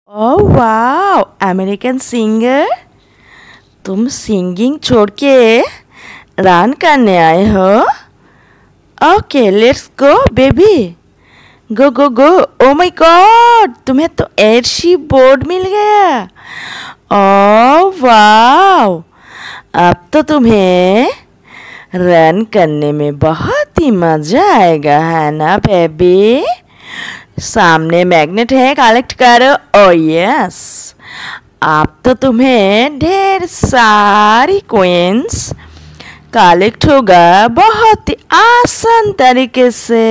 ओह wow, American singer. तुम singing छोड़ के रन करने आए हो? Okay, let's go baby, go go go. Oh my god, तुम्हें तो एयरशिप बोर्ड मिल गया। ओह वाओ, अब तो तुम्हें रन करने में बहुत ही मज़ा आएगा, है ना बेबी? सामने मैग्नेट है, कलेक्ट करो। ओ यस, अब तो तुम्हें ढेर सारी कॉइन्स कलेक्ट होगा बहुत ही आसान तरीके से।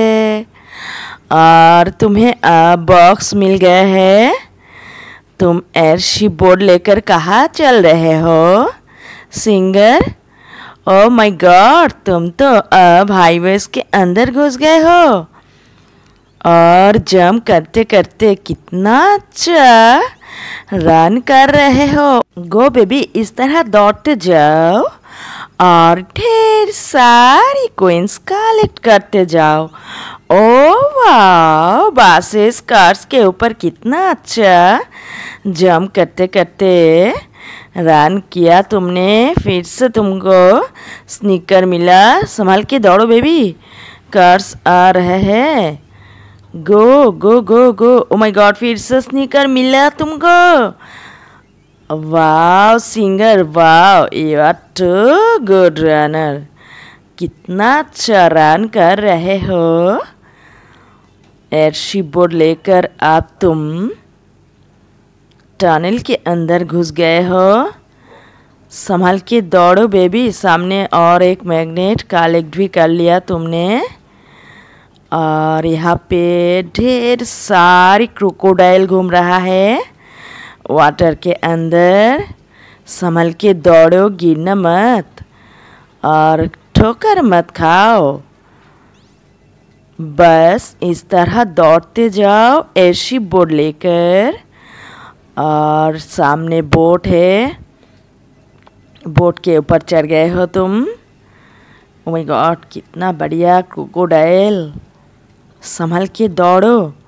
और तुम्हें अब बॉक्स मिल गया है। तुम एयरशिप बोर्ड लेकर कहाँ चल रहे हो सिंगर? ओ माय गॉड, तुम तो अब हाईवेज के अंदर घुस गए हो और जंप करते करते कितना अच्छा रन कर रहे हो। गो बेबी, इस तरह दौड़ते जाओ और ढेर सारी कॉइन्स कलेक्ट करते जाओ। ओ वाह, बसेस कार्स के ऊपर कितना अच्छा जंप करते करते रन किया तुमने। फिर से तुमको स्नीकर मिला। संभाल के दौड़ो बेबी, कार्स आ रहे हैं। गो go go go. Oh my God, फिर से स्नीकर मिला तुमको। Wow singer, wow, you are too good runner. कितना अच्छा रन कर रहे हो। एयरशिप बोर्ड लेकर अब तुम टनल के अंदर घुस गए हो। संभाल के दौड़ो बेबी, सामने और एक मैग्नेट कलेक्ट भी कर लिया तुमने। और यहाँ पे ढेर सारी क्रोकोडाइल घूम रहा है वाटर के अंदर। संभल के दौड़ो, गिरना मत और ठोकर मत खाओ। बस इस तरह दौड़ते जाओ एयरशिप बोर्ड लेकर। और सामने बोट है, बोट के ऊपर चढ़ गए हो तुम। ओ माय गॉड, कितना बढ़िया क्रोकोडाइल। संभल के दौड़ो।